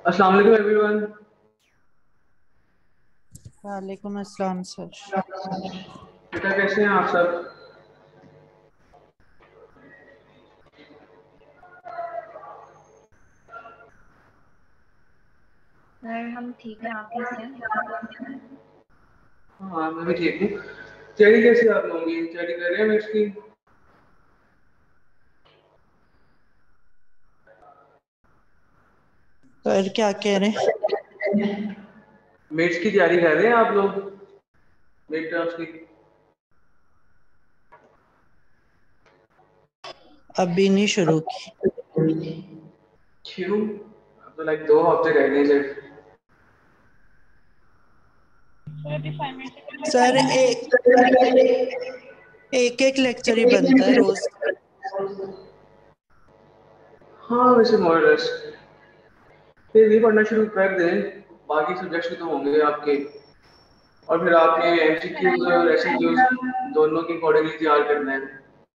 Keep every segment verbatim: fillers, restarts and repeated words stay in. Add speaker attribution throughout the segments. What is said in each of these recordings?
Speaker 1: अस्सलाम वालेकुम एवरीवन।
Speaker 2: वालेकुम अस्सलाम सर।
Speaker 1: बेटा कैसे हैं आप सब?
Speaker 3: सर हम ठीक हैं, आप कैसे हैं?
Speaker 1: हाँ मैं भी ठीक हूँ। स्टडी कैसे आप लोगों की स्टडी कर रहे हैं मैथ्स की?
Speaker 2: सर क्या कह रहे हैं?
Speaker 1: मैथ्स की तैयारी कर रहे हैं आप लोग? मिड टर्म्स की?
Speaker 2: अभी नहीं शुरू की।
Speaker 1: क्यों? अब तो लाइक दो हफ्ते रह गए सिर्फ।
Speaker 2: सर एक एक एक लेक्चर ही बनता है रोज।
Speaker 1: हाँ वैसे मॉडल्स फिर भी पढ़ना शुरू कर दें, बाकी सब्जेक्ट्स भी तो होंगे आपके, और फिर आपने एमसीक्यूज और एसक्यूज दोनों की अकॉर्डिंगली तैयार करना है।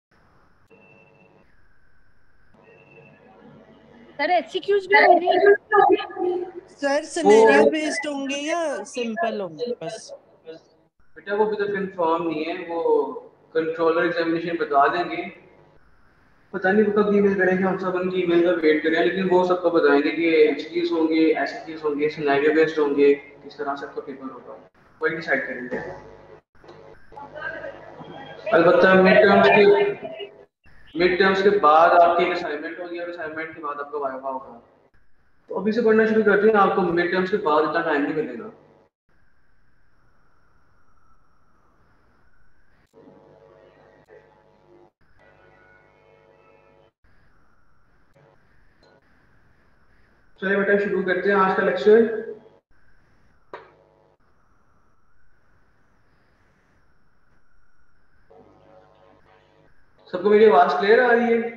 Speaker 3: सर एचसीक्यूज भी होंगे?
Speaker 2: सर सिनेरियो बेस्ड होंगे या सिंपल होंगे बस?
Speaker 1: बेटा वो अभी तक कंफर्म नहीं है, वो कंट्रोलर एग्जामिनेशन बता देंगे। पता नहीं वो कब ईमेल करेंगे, हम सब उनकी ईमेल का वेट करें, लेकिन वो सबको बताएंगे कि एचक्यूज होंगे, एसक्यूज होंगे, सिनेरियो बेस्ड होंगे, किस तरह से आपका पेपर होगा वही डिसाइड करेंगे। अलबत्ता मिड टर्म्स के मिड टर्म्स के बाद आपकी एक असाइनमेंट होगी और असाइनमेंट के बाद आपका वाइवा होगा। तो अभी से पढ़ना शुरू करते हैं, आपको मिड टर्म्स के बाद इतना टाइम नहीं मिलेगा। चलिए बेटा शुरू करते हैं आज का लेक्चर। सबको मेरी आवाज क्लियर आ रही है?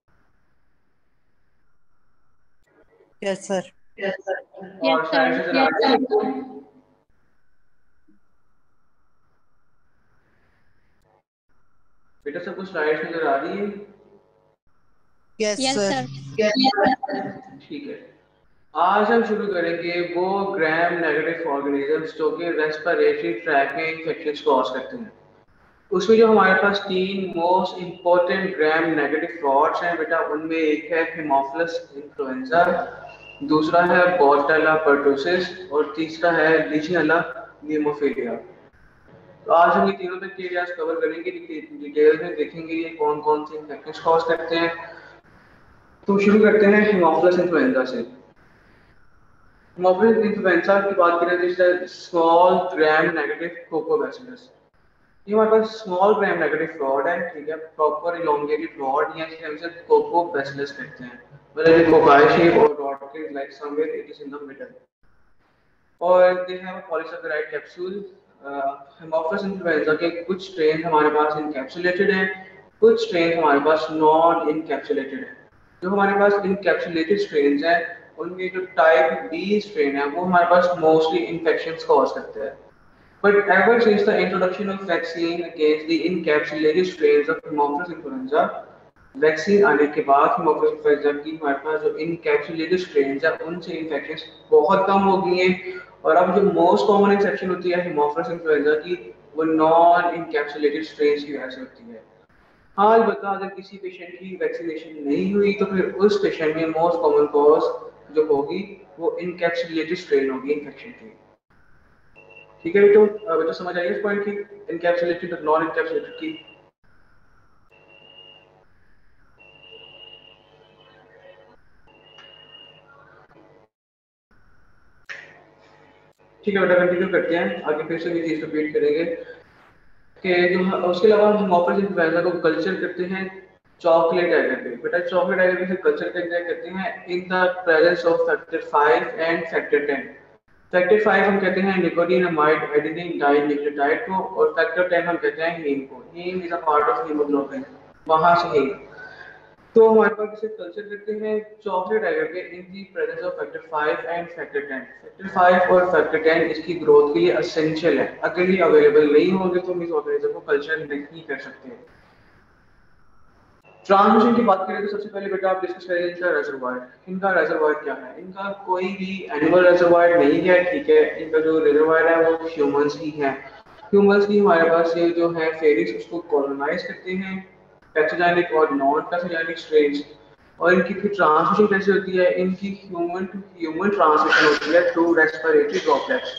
Speaker 2: Yes sir.
Speaker 1: और शायद से चला रही है? बेटा सबको स्लाइड्स नजर आ रही है?
Speaker 2: Yes sir.
Speaker 1: ठीक है। आज हम शुरू करेंगे वो ग्राम नेगेटिव ऑर्गेनिजम्स जो कि रेस्पिरेटरी ट्रैक में इन्फेक्शंस कॉज करते हैं। उसमें जो हमारे पास तीन most important gram negative rods हैं बेटा, उनमें एक है हेमोफिलस इन्फ्लुएंजा, दूसरा है बोर्डेला पर्टुसिस और तीसरा है लीजियनेला न्यूमोफिलिया। तो आज हम ये तीनों बैक्टीरिया कवर करेंगे, डिटेल में देखेंगे ये कौन कौन से इन्फेक्शंस कॉज करते हैं। तो शुरू करते हैं हेमोफिलस इन्फ्लुएंजा से। हेमोफिलस इन्फ्लुएंजा की बात करें तो इसका स्मॉल ग्राम नेगेटिव कोकोबैसिलस, ये हमारे पास स्मॉल ग्राम नेगेटिव फ्रॉड है, ठीक है, प्रॉपर इलोंगेटेड फ्रॉड या इसे हम इसे कोकोबैसिलस कहते हैं, मतलब कोकाई शेप और रॉड के like somewhere it is in the middle, और they have a polysaccharide capsule. Haemophilus influenza के कुछ स्ट्रेन हमारे पास इनकैप्सुलेटेड हैं, कुछ स्ट्रेन हमारे पास नॉन इनकैप्सुलेटेड हैं। जो हमारे पास इनकैप्सुलेटेड स्ट्रेन हैं उनमें जो टाइप बी स्ट्रेन है वो हमारे पास मोस्टली इन्फेक्शंस कॉज करते हैं। But ever since the introduction of vaccine against the encapsulated strains of Haemophilus influenza, vaccine आने के बाद Haemophilus influenza की हमारे पास जो इनकैप्सुलेटेड स्ट्रेन्स है उनसे इन्फेक्शंस बहुत कम हो गई हैं, और अब जो मोस्ट कॉमन इन्फेक्शन होती है Haemophilus influenza की वो नॉन इनकैप्सुलेटेड स्ट्रेन्स की वजह से होती है। हाँ अलबत्ता अगर किसी पेशेंट की वैक्सीनेशन नहीं हुई तो फिर उस पेशेंट में मोस्ट कॉमन कॉज जो होगी वो इनकैप्सुलेटेड स्ट्रेन होगी इन्फेक्शन की। ठीक है बेटो, बेटो समझ आइए इस पॉइंट की, इनकैप्सुलेटेड और नॉन इनकैप्सुलेटेड की। ठीक है बेटा कंटिन्यू करते हैं, आगे फिर से ये चीज रिपीट करेंगे कि जो उसके अलावा हम हेमोफिलस इन्फ्लुएंजा को कल्चर करते हैं चॉकलेट एगर पे। बेटा चॉकलेट एगर पे कल्चर करते हैं in the presence of factor five and factor ten. Factor five हम कहते हैं निकोटिनामाइड एडेनिन डाइन्यूक्लियोटाइड को, और फैक्टर टेन हम कहते हैं हीम को। Haem is a part of haemoglobin, वहां से हीम। तो हमारे पास इसे कल्चर करते हैं चॉकलेट एगर पे in the presence of factor five and factor ten. Factor five और फैक्टर टेन इसकी ग्रोथ के लिए एसेंशियल है, अगर ये अवेलेबल नहीं होंगे तो हम इस ऑर्गेनिज्म को कल्चर नहीं कर सकते। ट्रांसमिशन की बात करें तो सबसे पहले बेटा आप डिस्कस करेंगे इनका रेजर्वायर। इनका रेजर्वायर क्या है? इनका कोई भी एनिमल रेजर्वायर नहीं है, ठीक है। इनका जो रेजर्वायर है वो ह्यूमंस ही है। ह्यूमंस की हमारे पास ये जो है फेरिस उसको कॉलोनाइज करते हैं पैथोजेनिक और नॉन पैथोजेनिक स्ट्रेन्स। और इनकी फिर ट्रांसमिशन कैसे होती है? इनकी ह्यूमन टू ह्यूमन ट्रांसमिशन होती है थ्रू रेस्पिरेटरी ड्रॉपलेट्स।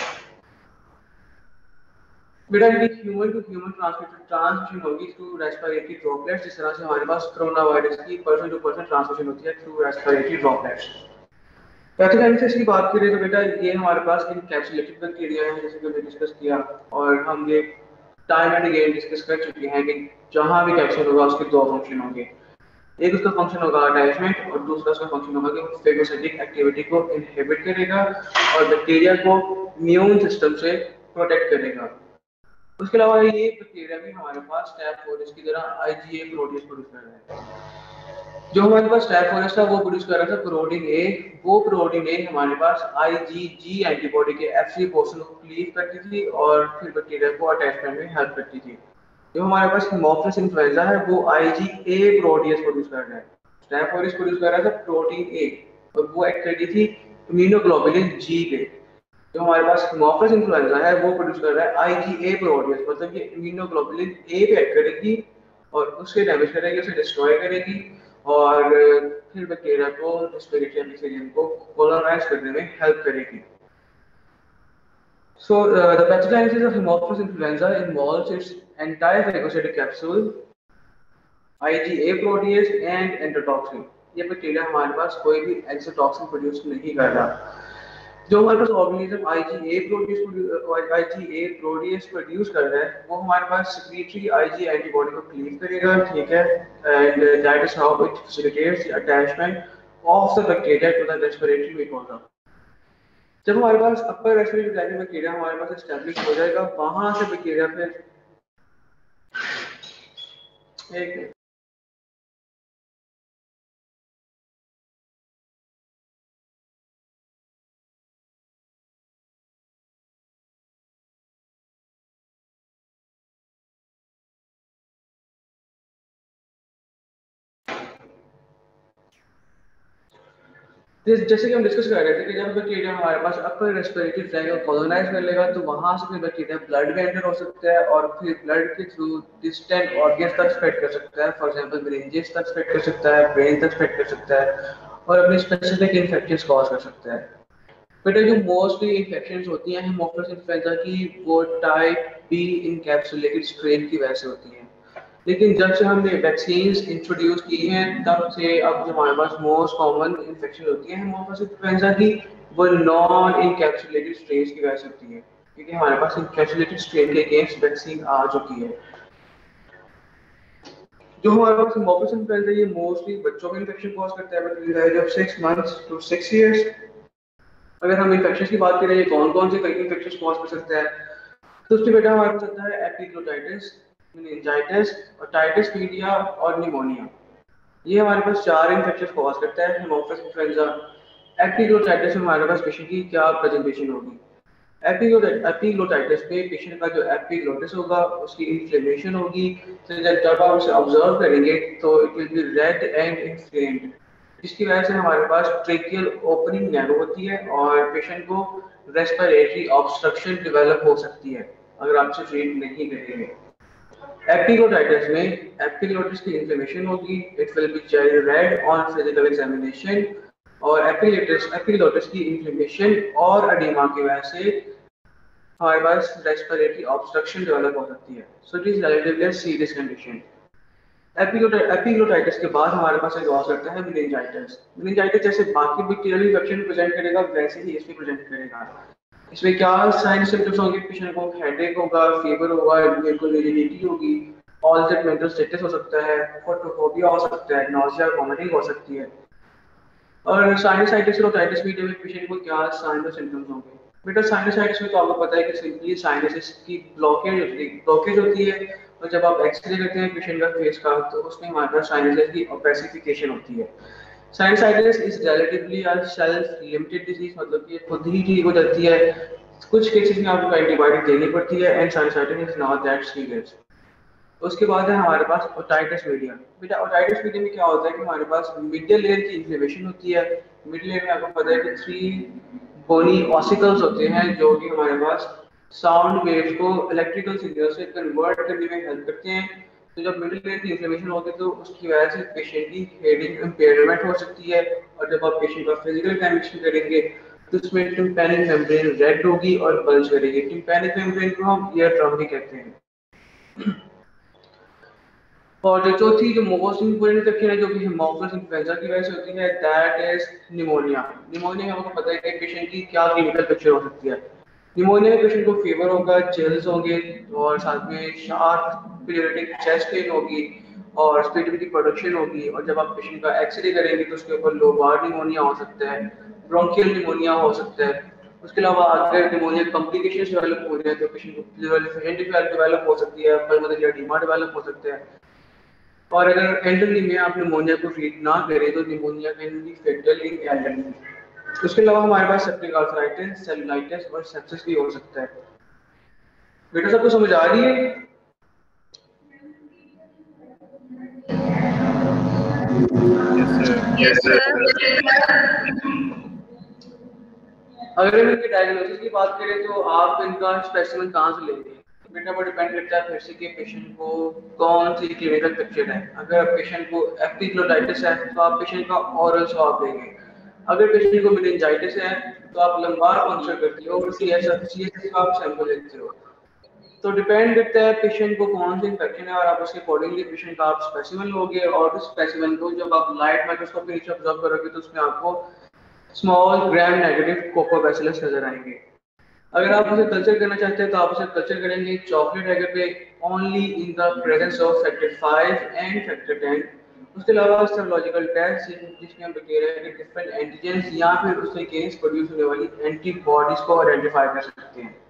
Speaker 1: बेटा इनकी human to human transmission transmission होगी थ्रू रेस्पिरेटरी ड्रॉपलेट्स, जिस तरह से हमारे पास कोरोना वायरस की पर्सन टू पर्सन ट्रांसमिशन होती है थ्रू रेस्पिरेटरी ड्रॉपलेट्स। पैथोजेनेसिस की बात करें तो बेटा ये हमारे पास इनकैप्सुलेटेड बैक्टीरिया है, जैसे कि हमने डिस्कस किया और हम ये टाइम एंड अगेन डिस्कस कर चुके हैं कि जहां भी कैप्सूल होगा उसके दो फंक्शन होंगे। एक उसका फंक्शन होगा अटैचमेंट और दूसरा उसका फंक्शन होगा कि वो फेगोसाइटिक एक्टिविटी को इनहिबिट करेगा और बैक्टीरिया को इम्यून सिस्टम से प्रोटेक्ट करेगा। उसके अलावा ये बैक्टीरिया भी हमारे पास स्टैफ फोरेस की तरह आईजीए प्रोटीन प्रोड्यूस कर रहा है। जो हमारे पास स्टैफ फोरेस था वो प्रोड्यूस कर रहा था प्रोटीन ए। वो प्रोटीन ए हमारे पास आईजीजी एंटीबॉडी के एफसी पोर्शन को क्लीव करती थी और फिर बैक्टीरिया को अटैचमेंट में हेल्प करती थी। जो हमारे पास हेमोफिलस इन्फ्लुएंजा है वो आईजीए प्रोटीएस प्रोड्यूस कर रहा है। स्टैफ फोरेस प्रोड्यूस कर रहा था प्रोटीन ए और वो एक्ट करती थी इम्यूनोग्लोबुलिन जी पे। जो हमारे पास हेमोफिलस इन्फ्लुएंजा है वो प्रोड्यूस कर रहा है आईजीए प्रोटीएस, मतलब ये इम्यूनोग्लोबुलिन ए पे एक्ट करेगी और उसके डैमेज करेगी, उसे डिस्ट्रॉय करेगी और फिर बैक्टीरिया को रेस्पिरेटरी एपिथेलियम को कोलोनाइज करने में हेल्प करेगी। So uh, the pathogenesis of Haemophilus influenza involves its entire phagocytic capsule, IgA protease and endotoxin। ये बैक्टीरिया हमारे पास कोई भी एक्सोटॉक्सिन प्रोड्यूस नहीं कर रहा। जो हमारे पास organism IgA produce IgA protease produce कर रहा है वो हमारे पास सेक्रेटरी आईजी एंटीबॉडी को क्लीव करेगा, ठीक है, and that is how it facilitates the attachment of the bacteria to the respiratory mucosa. जब हमारे पास अपर रेस्पिरेटरी ट्रैक्ट बैक्टीरिया हमारे पास एस्टैब्लिश हो जाएगा, वहां से बैक्टीरिया फिर एक जैसे कि हम डिस्कस कर रहे थे कि जब बैक्टीरिया हमारे पास अपर रेस्पिरेटरी ट्रैक्ट को कॉलोनाइज कर लेगा तो वहां से फिर बैक्टीरिया ब्लड में एंटर हो सकता है और फिर ब्लड के थ्रू डिस्टेंट ऑर्गन्स तक स्प्रेड कर सकता है। फॉर एग्जांपल मेनिंजेस तक स्प्रेड कर सकता है, ब्रेन तक स्प्रेड कर सकता है और अपने स्पेसिफिक इन्फेक्शंस कॉज कर सकता है। बेटा जो मोस्टली इन्फेक्शंस होती हैं हेमोफिलस इन्फ्लुएंजा की वो टाइप बी इनकैप्सुलेटेड स्ट्रेन की वजह से होती हैं, लेकिन जब से हमने वैक्सीन्स इंट्रोड्यूस की हैं तब से अब जो हमारे पास मोस्ट कॉमन इन्फेक्शन होती है हेमोफिलस इन्फ्लुएंजा की वो नॉन इनकैप्सुलेटेड स्ट्रेन की वजह से होती है, क्योंकि हमारे पास इनकैप्सुलेटेड स्ट्रेन के अगेंस्ट वैक्सीन आ चुकी है। जो हमारे पास हेमोफिलस इन्फ्लुएंजा ये मोस्टली बच्चों में इन्फेक्शन कॉज करता है between the age of six months to six years. अगर हम इन्फेक्शन की बात करें कौन कौन से इन्फेक्शन कॉज कर सकता है तो उसमें बेटा हमारे पास आता है एपिग्लोटाइटिस, मेनिंजाइटिस, ओटाइटिस मीडिया और निमोनिया। ये हमारे पास चार इन्फेक्शन कॉज करता है हेमोफिलस इन्फ्लुएंजा। एपिग्लोटाइटिस में हमारे पास पेशेंट की क्या प्रेजेंटेशन होगी? एपिग्लोटाइटिस में पेशेंट का जो एपिग्लोटिस होगा उसकी इन्फ्लेमेशन होगी, तो जब आप उसे ऑब्जर्व करेंगे तो it will be red and inflamed, जिसकी वजह से हमारे पास ट्रेकियल ओपनिंग नैरो होती है और पेशेंट को रेस्पिरेटरी ऑब्स्ट्रक्शन डेवलप हो सकती है अगर आप इसे ट्रीट नहीं करेंगे। एपिग्लोटाइटिस में एपिग्लोटिस की इन्फ्लेमेशन होगी, it will be red on physical examination और एपिग्लोटिस एपिग्लोटिस की इन्फ्लेमेशन और एडिमा की वजह से हमारे पास रेस्पिरेटरी ऑब्स्ट्रक्शन डेवलप हो सकती है। So it is relatively serious condition. Epiglottitis के बाद हमारे पास एक और करता है मेनिंजाइटिस। मेनिंजाइटिस जैसे बाकी बैक्टीरियल इन्फेक्शन प्रेजेंट करेगा वैसे ही इसमें प्रेजेंट करेगा। इसमें क्या साइन सिम्टम्स होंगे? पेशेंट को हेडेक होगा, फीवर होगा, रिजिडिटी होगी, ऑल्टर्ड मेंटल स्टेटस हो सकता है, फोटोफोबिया हो सकता है, नॉसिया, वोमिटिंग हो सकती है। और साइनसाइटिस और ओटाइटिस मीडिया में पेशेंट को क्या साइन और सिम्टम्स होंगे? बेटा साइनसाइटिस में तो आपको पता है कि सिंपली साइनसिस की ब्लॉकेज होती है ब्लॉकेज होती है और जब आप एक्सरे करते हैं पेशेंट का फेस का तो उसमें हमारे पास साइनसाइटिस की ओपेसिफिकेशन होती है। Sinusitis is relatively a self limited disease, मतलब कि खुद ही ठीक हो जाती है। कुछ केसेस में आपको एंटीबायोटिक देनी पड़ती है and sinusitis is not that serious. उसके बाद है हमारे पास ओटाइटिस मीडिया। बेटा ओटाइटिस मीडिया में क्या होता है कि हमारे पास मिडियल लेयर की इन्फ्लेमेशन होती है। मिडिल लेयर में आपको पता है कि थ्री बोनी ऑसिकल्स होते हैं जो कि हमारे पास साउंड वेव्स को इलेक्ट्रिकल सिग्नल से कन्वर्ट करने में हेल्प करते हैं। तो जब मिडिल लेयर की इन्फ्लेमेशन होती है तो उसकी वजह से पेशेंट की हेयरिंग इम्पेयरमेंट हो सकती है। और जब आप पेशेंट का फिजिकल एग्जामिनेशन करेंगे तो उसमें टिम्पैनिक मेम्ब्रेन रेड होगी और बल्ज करेगी। टिम्पैनिक मेम्ब्रेन को हम ईयर ड्रम भी कहते हैं। और जो चौथी जो मोस्ट इंपोर्टेंट इन्फेक्शन है जो कि हेमोफिलस इन्फ्लुएंजा की वजह से होती है, दैट इज निमोनिया। निमोनिया में आपको पता है कि पेशेंट की क्या क्लिनिकल पिक्चर हो सकती है। निमोनिया में पेशेंट को फीवर होगा, चिल्स होंगे और साथ में शार्प पीरियडिक चेस्ट पेन होगी और स्पिट की प्रोडक्शन होगी। और जब आप पेशेंट का एक्सरे करेंगे तो उसके ऊपर लोबार निमोनिया हो सकता है, ब्रोंकियल निमोनिया हो सकता है। उसके अलावा अगर निमोनिया कॉम्प्लिकेशंस डेवलप हो रहे हैं तो पेशेंट को प्लूरल एंटीफायर डेवलप हो सकती है, पल्मोनरी एडिमा डेवलप हो सकता है। और अगर एल्डरली में आप निमोनिया को ट्रीट ना करें तो pneumonia can be fatal in elderly. उसके अलावा हमारे पास सेप्टिक आर्थराइटिस, सेलुलाइटिस और सेप्सिस भी हो सकता है। बेटा सबको समझ आ रही है?
Speaker 3: Yes sir.
Speaker 1: अगर हम इनके डायग्नोसिस की बात करें तो आप इनका स्पेसिमेन कहाँ से लेंगे? बेटा वो डिपेंड करता है फिर से कि पेशेंट को कौन सी क्लिनिकल पिक्चर है। अगर पेशेंट को एपिग्लोटाइटिस है तो आप पेशेंट का ओरल स्वाब लेंगे। अगर पेशेंट को मेनिंजाइटिस है तो आप लंबार पंक्चर करते हो और सीएसएफ सीएसएफ का आप सैंपल लेते हो। तो डिपेंड करता है पेशेंट को कौन सी इन्फेक्शन है और आप उसके अकॉर्डिंगली पेशेंट का आप स्पेसिमेन लोगे। और उस स्पेसिमेन को जब आप लाइट माइक्रोस्कोप के नीचे ऑब्जर्व करोगे तो उसमें आपको स्मॉल ग्राम नेगेटिव कोकोबैसिलस नजर आएंगे। अगर आप उसे कल्चर करना चाहते हैं तो आप उसे कल्चर करेंगे चॉकलेट एगर पे only in the presence of factor five and factor ten. उसके अलावा सर्वोलॉजिकल टेस्ट जिसमें हम बैक्टीरिया के डिफरेंट एंटीजेंस या फिर उसके अगेंस्ट प्रोड्यूस होने वाली एंटीबॉडीज को आइडेंटिफाई कर सकते हैं।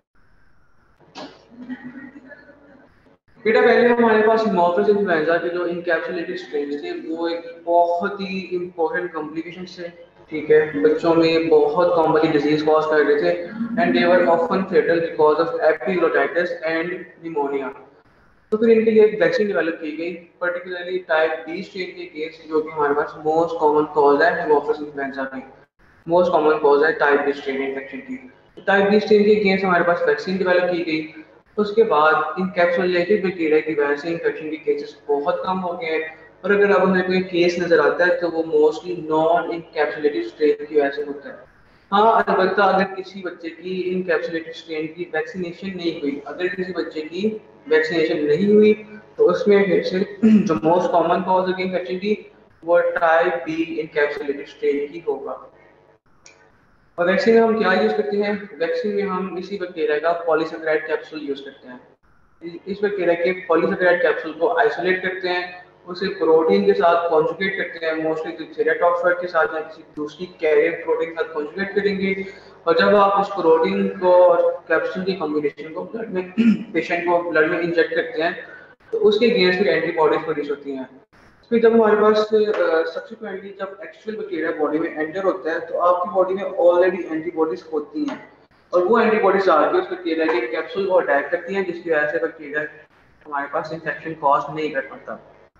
Speaker 1: बेटा पहले हमारे पास हेमोफिलस इन्फ्लुएंजा के जो इनकैप्सुलेटेड स्ट्रेन थे वो एक बहुत ही इंपॉर्टेंट कॉम्प्लिकेशन थे। ठीक है, बच्चों में बहुत कॉमनली डिजीज कॉज कर रहे थे and they were often fatal because of epiglottitis and pneumonia. तो फिर इनके लिए एक वैक्सीन डेवलप की गई, पर्टिकुलरली टाइप बी स्ट्रेन के केस जो कि हमारे पास मोस्ट कॉमन कॉज है हेमोफिलस इन्फ्लुएंजा में। मोस्ट कॉमन कॉज है टाइप बी स्ट्रेन इन्फेक्शन की। टाइप बी स्ट्रेन के केस हमारे पास वैक्सीन डेवलप की गई। उसके बाद इनकैप्सुलेटेड बैक्टीरिया की वजह से इन्फेक्शन के केसेस बहुत कम हो गए हैं। और अगर अब हमें कोई केस नजर आता है तो वो मोस्टली नॉन इनकैप्सुलेटेड स्ट्रेन की वजह से होता है। हाँ अलबत्ता अगर किसी बच्चे की इनकैप्सुलेटेड स्ट्रेन की वैक्सीनेशन नहीं हुई, अगर किसी बच्चे की वैक्सीनेशन नहीं हुई तो उसमें फिर से जो मोस्ट कॉमन कॉज होगी इन्फेक्शन की वो टाइप बी इनकैप्सुलेटेड स्ट्रेन की होगा। और वैक्सीन में हम क्या यूज करते हैं? वैक्सीन में हम इसी बैक्टीरिया का पॉलीसैकेराइड कैप्सूल यूज करते हैं। इस बैक्टीरिया के पॉलीसैकेराइड कैप्सूल को आइसोलेट करते हैं, उसे प्रोटीन के साथ कॉन्जुगेट करते हैं, मोस्टली ट्रिसेराटॉप्स के साथ या किसी दूसरी कैरियर प्रोटीन के साथ कॉन्जुगेट करेंगे। और जब आप उस प्रोटीन को और कैप्सूल की कॉम्बिनेशन को ब्लड में पेशेंट को ब्लड में इंजेक्ट करते हैं तो उसके अगेंस्ट फिर एंटीबॉडीज प्रोड्यूस होती हैं। फिर जब हमारे पास सब्सिक्वेंटली जब एक्चुअल बैक्टीरिया बॉडी में एंटर होता है तो आपकी बॉडी में ऑलरेडी एंटीबॉडीज होती हैं और वो एंटीबॉडीज आके उस बैक्टीरिया के कैप्सूल को अटैक करती हैं जिसकी वजह से बैक्टीरिया हमारे पास इन्फेक्शन कॉज नहीं कर पाता।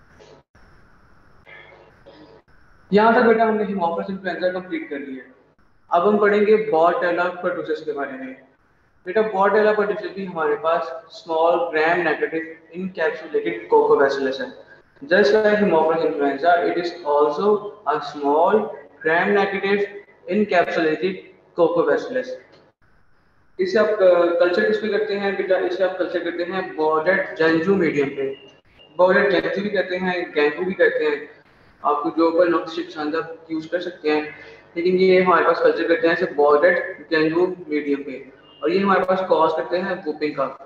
Speaker 1: यहाँ तक बेटा हमने हेमोफिलस इन्फ्लुएंजा कंप्लीट कर लिया। अब हम पढ़ेंगे बॉर्डेला पर्टुसिस के बारे में। बेटा बॉर्डेला पर्टुसिस भी हमारे पास small gram negative encapsulated coccobacillus है। Just like hemophilus influenza, it is also a small gram-negative encapsulated coccobacillus. इसे आप कल्चर किस पे करते हैं बेटा? इसे आप कल्चर करते हैं बॉर्डेड जेंजू मीडियम पे। बॉर्डेड जेंजू भी कहते हैं, गैंगू भी कहते हैं, आपको जो ऊपर नॉक्सिक आप यूज कर सकते हैं। लेकिन ये हमारे पास कल्चर करते हैं इसे बॉर्डेड जेंजू मीडियम पे और ये हमारे पास कॉज करते हैं वूपिंग कफ।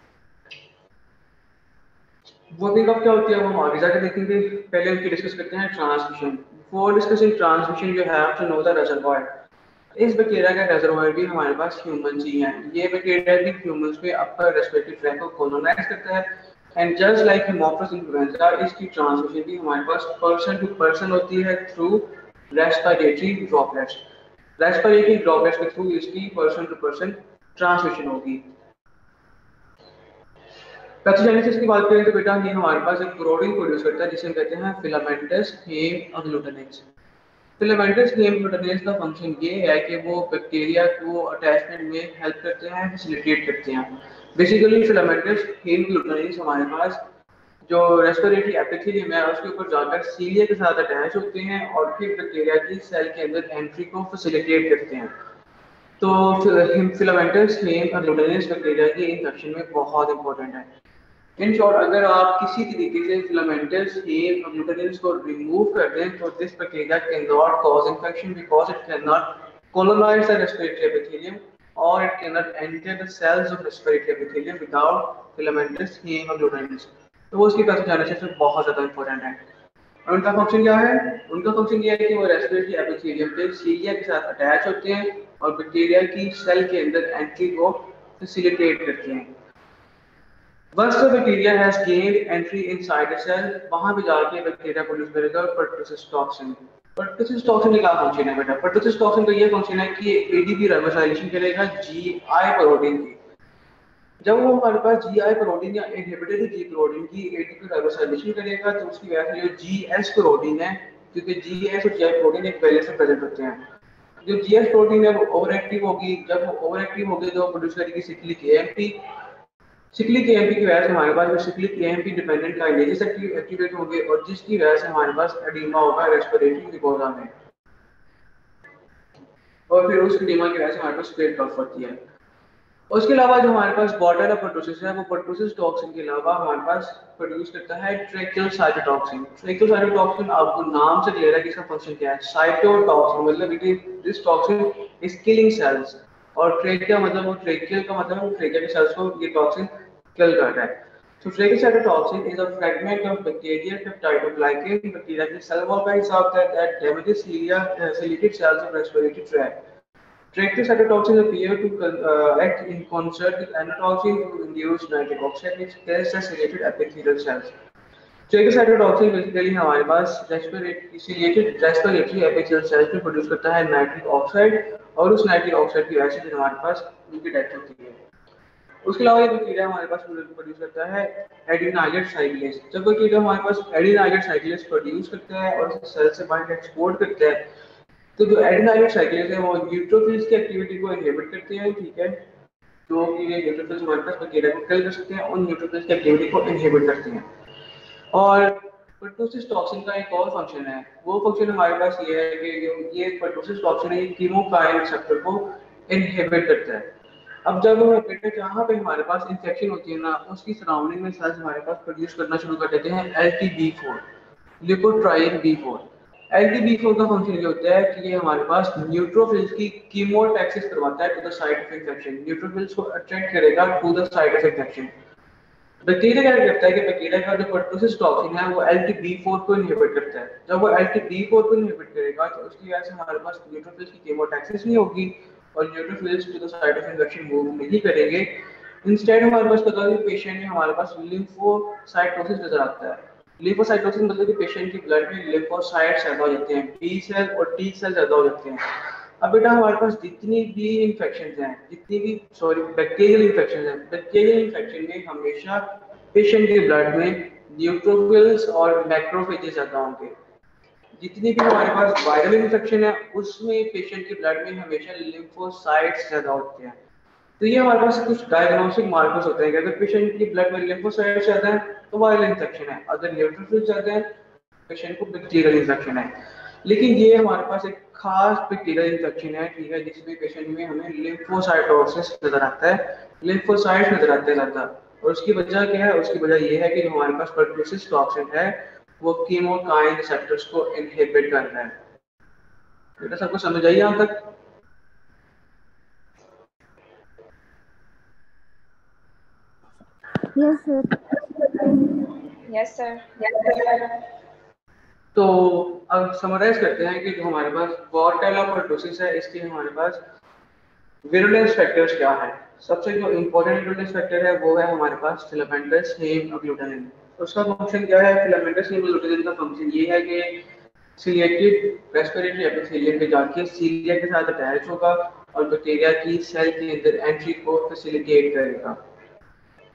Speaker 1: वूपिंग कफ क्या होती है वो हम आगे जाकर देखेंगे। पहले हम डिस्कस करते हैं transmission. Before discussing transmission you have to know the reservoir. इस बैक्टीरिया का रिजर्वॉयर भी हमारे पास ह्यूमंस ही हैं। ये बैक्टीरिया भी ह्यूमंस पे अपर रेस्पिरेटरी ट्रैक्ट को कॉलोनाइज करता है and just like Haemophilus influenza इसकी ट्रांसमिशन भी हमारे पास पर्सन टू पर्सन होती है through respiratory droplets. Respiratory droplets के थ्रू इसकी पर्सन टू पर्सन ट्रांसमिशन होगी। पैथोजेनेसिस की बात करें तो बेटा ये हमारे पास एक प्रोटीन प्रोड्यूस करता है जिसे हम कहते हैं फिलामेंटस हेम अग्लूटिनेज। फिलामेंटस हेम अग्लूटिनेज का फंक्शन ये है कि वो बैक्टीरिया को अटैचमेंट में हेल्प करते हैं, फैसिलिटेट करते हैं। बेसिकली फिलामेंटस हेम अग्लूटिनेज हमारे पास जो रेस्पिरेटरी एपिथेलियम है उसके ऊपर जाकर सीलिया के साथ अटैच होते हैं और फिर बैक्टीरिया की सेल के अंदर एंट्री को फैसिलिटेट करते हैं। तो फिलामेंटस हेम अग्लूटिनेज बैक्टीरिया की इन्फेक्शन में बहुत इंपॉर्टेंट है। इन शॉर्ट, अगर आप किसी तरीके से फिलामेंटस हेम अग्लूटिनेज को रिमूव कर दें तो this bacteria can not cause infection because it can not colonize the respiratory epithelium or it cannot enter the cells of respiratory epithelium without filamentous hem agglutinins। तो वो उसकी पैथोजेनेसिस में बहुत ज़्यादा इंपॉर्टेंट है। और उनका फंक्शन क्या है? उनका फंक्शन ये है कि वो रेस्पिरेटरी एपिथेलियम पे सीलिया के साथ अटैच होते हैं और बैक्टीरिया की सेल के अंदर एंट्री को फैसिलिटेट करते हैं। Once the bacteria has gained entry inside the cell, वहाँ पे जाके बैक्टीरिया प्रोड्यूस करेगा पर्टुसिस टॉक्सिन। पर्टुसिस टॉक्सिन का क्या फंक्शन है बेटा? पर्टुसिस टॉक्सिन का ये फंक्शन है कि एडीपी राइबोसाइलेशन करेगा जीआई प्रोटीन की। जब वो हमारे पास जीआई प्रोटीन या इनहिबिटरी जी प्रोटीन की एडीपी राइबोसाइलेशन करेगा तो उसकी वजह से जो जीएस प्रोटीन है, क्योंकि जीएस और जीआई प्रोटीन एक पहले से प्रेजेंट होते हैं, जो जीएस प्रोटीन है वो ओवर एक्टिव होगी। जब वो ओवर एक्टिव होगी तो प्रोड्यूस करेगी सिक्लिक एएमपी। सिक्लिक एएमपी की वजह से हमारे पास जो cyclic AMP dependent kinases activate होंगे और जिसकी वजह से हमारे पास एडिमा होगा रेस्पिरेटरी म्यूकोसा में, और फिर उस एडिमा की वजह से हमारे पास पेट कफ होती है। उसके अलावा जो हमारे पास बॉटल ऑफ पर्टुसिस है वो पर्टुसिस टॉक्सिन के अलावा हमारे पास प्रोड्यूस करता है ट्रैकियल साइटोटॉक्सिन। ट्रैकियल साइटोटॉक्सिन आपको नाम से क्लियर है कि इसका फंक्शन क्या है। साइटोटॉक्सिन मतलब it is this toxin is killing cells, और ट्रैकिया मतलब वो ट्रैकियल का मतलब वो ट्रैकिया के सेल्स को ये टॉक्सिन किल करता है। So tracheal cytotoxin is a fragment of bacterial peptidoglycan bacteria की सेल वॉल का हिस्सा होता है that damages cilia uh, ciliated cells of respiratory tract. Tracheal cytotoxin appear to uh, act in concert with endotoxin to induce nitric oxide which kills the ciliated epithelial cells. Tracheal cytotoxin basically हमारे पास respiratory ciliated respiratory epithelial cells में produce करता है nitric oxide, और उस nitric oxide की वजह से फिर हमारे पास उनकी डेथ होती है। उसके अलावा ये बैक्टीरिया हमारे पास प्रोड्यूस करता है एडिनाइलेट साइक्लेज। जब बैक्टीरिया हमारे पास एडिनाइलेट साइक्लेज प्रोड्यूस करता है और उसे सेल से बाहर एक्सपोर्ट करता है, तो जो एडिनाइलेट साइक्लेज है वो न्यूट्रोफिल्स की एक्टिविटी को इनहिबिट करते हैं, ठीक है, जो कि ये न्यूट्रोफिल्स हमारे पास बैक्टीरिया को किल कर सकते हैं, उन न्यूट्रोफिल्स की एक्टिविटी को इनहिबिट करते हैं। और पर्टुसिस टॉक्सिन का एक और फंक्शन है, वो फंक्शन हमारे पास ये है कि ये पर्टुसिस टॉक्सिन है, ये कीमोकाइन रिसेप्टर को इनहिबिट करता है। अब जब बेटा जहाँ पे हमारे पास इंफेक्शन होती है ना, उसकी सराउंडिंग में सेल्स हमारे पास प्रोड्यूस करना शुरू कर देते हैं L T B four, leukotriene B four. L T B four का फंक्शन ये होता है कि ये हमारे पास न्यूट्रोफिल्स की कीमोटैक्सिस करवाता है to the site of infection. Neutrophils को अट्रैक्ट करेगा to the site of infection. Bacteria क्या करता है कि बैक्टीरिया का जो पर्टुसिस टॉक्सिन है वो एल टी बी फोर को इनहिबिट करता है। जब वो एल टी बी फोर को इनहिबिट करेगा तो उसकी वजह से हमारे पास न्यूट्रोफिल्स की कीमोटैक्सिस नहीं होगी और neutrophils to the site of infection move नहीं करेंगे। इंस्टेड हमारे पास पता है पेशेंट में हमारे पास लिम्फोसाइटोसिस नजर आता है। लिम्फोसाइटोसिस मतलब कि पेशेंट की ब्लड में लिम्फोसाइट्स ज्यादा हो जाते हैं, बी सेल और टी सेल ज्यादा हो जाते हैं। अब बेटा हमारे पास जितनी भी इन्फेक्शंस हैं, जितनी भी सॉरी बैक्टीरियल इन्फेक्शंस हैं, बैक्टीरियल इन्फेक्शन में हमेशा पेशेंट के ब्लड में न्यूट्रोफिल्स और मैक्रोफेजेस ज्यादा होंगे। जितनी भी हमारे पास वायरल इन्फेक्शन है उसमें पेशेंट के ब्लड में हमेशा लिम्फोसाइट्स ज्यादा होते हैं। तो ये हमारे पास कुछ डायग्नोस्टिक मार्कर्स होते हैं कि अगर पेशेंट की ब्लड में लिम्फोसाइट्स ज्यादा है तो वायरल इन्फेक्शन है, अगर न्यूट्रोफिल्स ज्यादा है पेशेंट को बैक्टीरियल इन्फेक्शन है। लेकिन ये हमारे पास एक खास बैक्टीरियल इन्फेक्शन है, ठीक है, जिसमें पेशेंट में हमें लिम्फोसाइटोसिस नजर आता है, लिम्फोसाइट्स नजर आते हैं ज्यादा। और उसकी वजह क्या है? उसकी वजह ये है कि जो हमारे पास पर्टुसिस टॉक्सिन है वो कीमोकाइन रिसेप्टर्स को इनहिबिट कर रहा है। बेटा सबको समझ आई यहाँ तक?
Speaker 4: Yes sir.
Speaker 3: Yes sir.
Speaker 1: तो अब समराइज करते हैं कि जो हमारे पास वॉर्टेला पर्टुसिस है इसके हमारे पास विरुलेंस फैक्टर्स क्या है। सबसे जो इम्पोर्टेंट विरुलेंस फैक्टर है वो है हमारे पास फिलामेंटस हेम अग्लूटिनिन। उसका फंक्शन क्या है? फिलामेंटस हेम अग्लूटिनिन का फंक्शन ये है कि सीलिएटेड रेस्पिरेटरी एपिथेलियम पे जाके सीलिया के साथ अटैच होगा और बैक्टीरिया की सेल के अंदर एंट्री को फैसिलिटेट करेगा।